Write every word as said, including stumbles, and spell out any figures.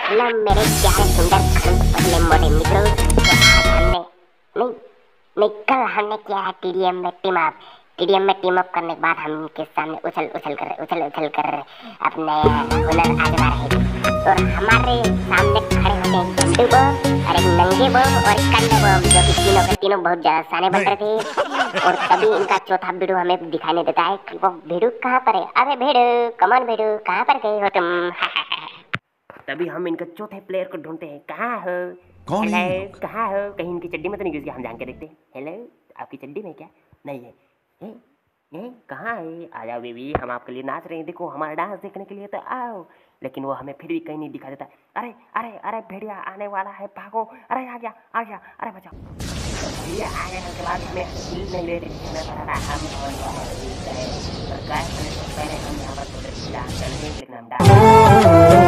Hello मेरे प्यारे सुंदर पतले मोटे मित्रों, तो आज हमने नहीं नहीं कल हमने किया है टीडीएम में टीम अप। टीडीएम में टीम अप करने के बाद हम इनके सामने उछल उछल कर उछल उछल कर अपने हुनर आजमा रहे थे। और हमारे सामने खड़े होते हैं झंडू बम और एक नंगे बम और एक कंडे बम, जो कि तीनों के तीनों बहुत ज्यादा साने बन रहे थे। और तभी इनका चौथा वीडियो हमें दिखाई देता है कि वो भिड़ू कहाँ पर है। अबे भिड़ू, कमान भिड़ू, कहाँ पर गए हो तुम? तभी हम इनके चौथे प्लेयर को ढूंढते हैं। कहाँ हो? कौन है ये हेलो, लोग? कहाँ हो? कहीं इनकी चड्डी में तो नहीं घुस गया? हम जान के देखते हैं। हेलो, आपकी चड्डी में क्या नहीं है? ए, ए, कहाँ है? आ जाओ बेबी, हम आपके लिए नाच रहे हैं, देखो हमारा डांस देखने के लिए तो आओ। लेकिन वो हमें फिर भी कहीं नहीं दिखा देता। अरे अरे अरे भेड़िया आने वाला है, भागो! अरे आ गया आ गया, अरे बचाओ! भेड़िया आने के बाद हमें हिल नहीं रहे थे, हमें पता था हम और गाय पहले हम यहाँ पर डांस कर रहे हैं, लेकिन हम डांस